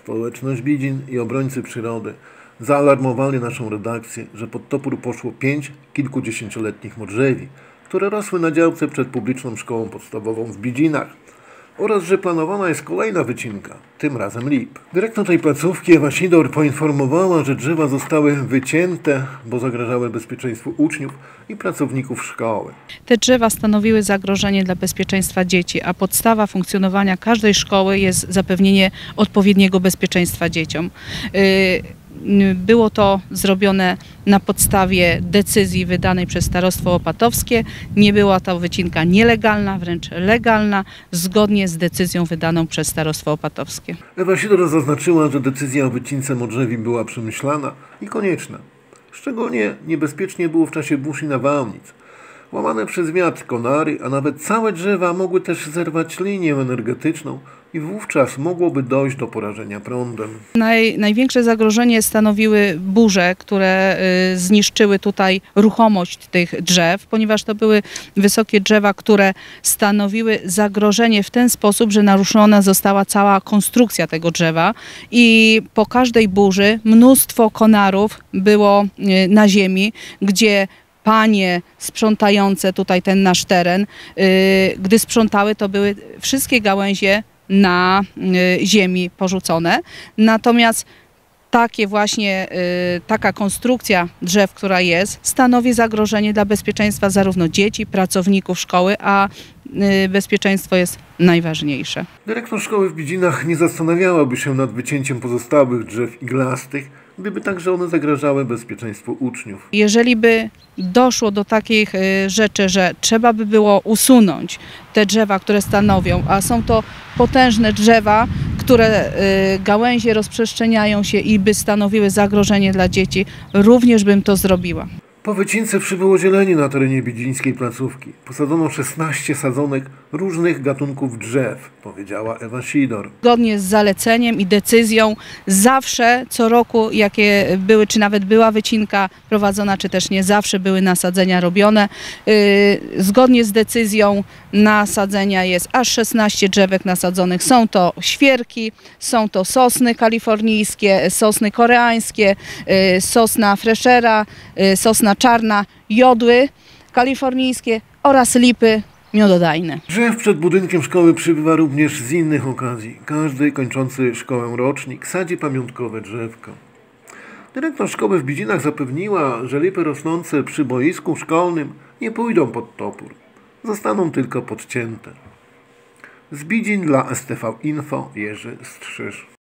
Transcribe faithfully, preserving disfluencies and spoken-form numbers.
Społeczność Bidzin i obrońcy przyrody zaalarmowali naszą redakcję, że pod topór poszło pięć kilkudziesięcioletnich modrzewi, które rosły na działce przed publiczną szkołą podstawową w Bidzinach, oraz że planowana jest kolejna wycinka, tym razem lip. Dyrektor tej placówki Ewa Sidor poinformowała, że drzewa zostały wycięte, bo zagrażały bezpieczeństwu uczniów i pracowników szkoły. Te drzewa stanowiły zagrożenie dla bezpieczeństwa dzieci, a podstawa funkcjonowania każdej szkoły jest zapewnienie odpowiedniego bezpieczeństwa dzieciom. Było to zrobione na podstawie decyzji wydanej przez Starostwo Opatowskie. Nie była to wycinka nielegalna, wręcz legalna, zgodnie z decyzją wydaną przez Starostwo Opatowskie. Ewa Sidor zaznaczyła, że decyzja o wycince modrzewi była przemyślana i konieczna. Szczególnie niebezpiecznie było w czasie burz i nawałnic. Łamane przez wiatr konary, a nawet całe drzewa mogły też zerwać linię energetyczną i wówczas mogłoby dojść do porażenia prądem. Naj, największe zagrożenie stanowiły burze, które y, zniszczyły tutaj ruchomość tych drzew, ponieważ to były wysokie drzewa, które stanowiły zagrożenie w ten sposób, że naruszona została cała konstrukcja tego drzewa i po każdej burzy mnóstwo konarów było y, na ziemi, gdzie panie sprzątające tutaj ten nasz teren, gdy sprzątały, to były wszystkie gałęzie na ziemi porzucone. Natomiast takie właśnie, taka konstrukcja drzew, która jest, stanowi zagrożenie dla bezpieczeństwa zarówno dzieci, pracowników szkoły, a bezpieczeństwo jest najważniejsze. Dyrektor szkoły w Bidzinach nie zastanawiałaby się nad wycięciem pozostałych drzew iglastych, gdyby także one zagrażały bezpieczeństwu uczniów. Jeżeli by doszło do takich rzeczy, że trzeba by było usunąć te drzewa, które stanowią, a są to potężne drzewa, które gałęzie rozprzestrzeniają się i by stanowiły zagrożenie dla dzieci, również bym to zrobiła. Po wycince przybyło zieleni na terenie bidzińskiej placówki. Posadzono szesnaście sadzonek różnych gatunków drzew, powiedziała Ewa Sidor. Zgodnie z zaleceniem i decyzją zawsze, co roku, jakie były, czy nawet była wycinka prowadzona, czy też nie, zawsze były nasadzenia robione. Yy, zgodnie z decyzją nasadzenia jest aż szesnaście drzewek nasadzonych. Są to świerki, są to sosny kalifornijskie, sosny koreańskie, yy, sosna freshera, yy, sosna czarna, jodły kalifornijskie oraz lipy miododajne. Drzew przed budynkiem szkoły przybywa również z innych okazji. Każdy kończący szkołę rocznik sadzi pamiątkowe drzewko. Dyrektor szkoły w Bidzinach zapewniła, że lipy rosnące przy boisku szkolnym nie pójdą pod topór. Zostaną tylko podcięte. Z Bidzin dla S T V Info Jerzy Strzyż.